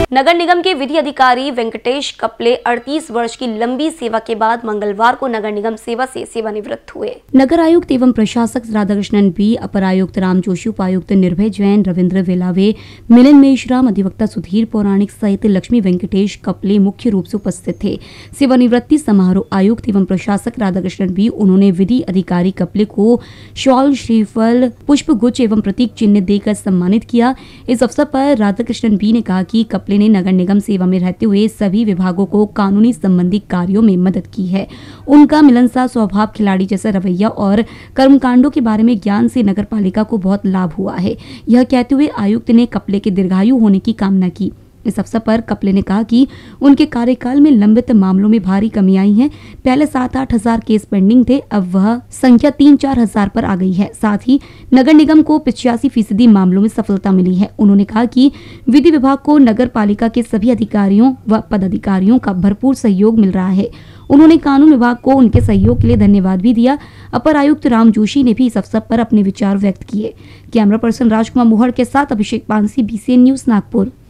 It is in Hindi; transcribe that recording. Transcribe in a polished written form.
नगर निगम के विधि अधिकारी वेंकटेश कपले 38 वर्ष की लंबी सेवा के बाद मंगलवार को नगर निगम सेवा से सेवानिवृत्त हुए। नगर आयुक्त एवं प्रशासक राधाकृष्णन बी, अपर आयुक्त राम जोशी, उपायुक्त निर्भय जैन, रविंद्र वेलावे, मिलन मेश्राम, अधिवक्ता सुधीर पौराणिक सहित लक्ष्मी वेंकटेश कपले मुख्य रूप से उपस्थित थे। सेवानिवृत्ति समारोह आयुक्त एवं प्रशासक राधाकृष्णन बी, उन्होंने विधि अधिकारी कपले को शॉल, श्रीफल, पुष्प गुच्छ एवं प्रतीक चिन्ह देकर सम्मानित किया। इस अवसर पर राधाकृष्णन बी ने कहा कि कपले ने नगर निगम सेवा में रहते हुए सभी विभागों को कानूनी संबंधी कार्यों में मदद की है। उनका मिलनसार स्वभाव, खिलाड़ी जैसा रवैया और कर्मकांडों के बारे में ज्ञान से नगर पालिका को बहुत लाभ हुआ है। यह कहते हुए आयुक्त ने कपले के दीर्घायु होने की कामना की। इस अवसर पर कपले ने कहा कि उनके कार्यकाल में लंबित मामलों में भारी कमी आई है। पहले 7-8 हजार केस पेंडिंग थे, अब वह संख्या 3-4 हजार पर आ गई है। साथ ही नगर निगम को 85% मामलों में सफलता मिली है। उन्होंने कहा कि विधि विभाग को नगर पालिका के सभी अधिकारियों व पदाधिकारियों का भरपूर सहयोग मिल रहा है। उन्होंने कानून विभाग को उनके सहयोग के लिए धन्यवाद भी दिया। अपर आयुक्त राम जोशी ने भी इस अवसर पर अपने विचार व्यक्त किए। कैमरा पर्सन राजकुमार मोहड़ के साथ अभिषेक पानसी, BCN न्यूज, नागपुर।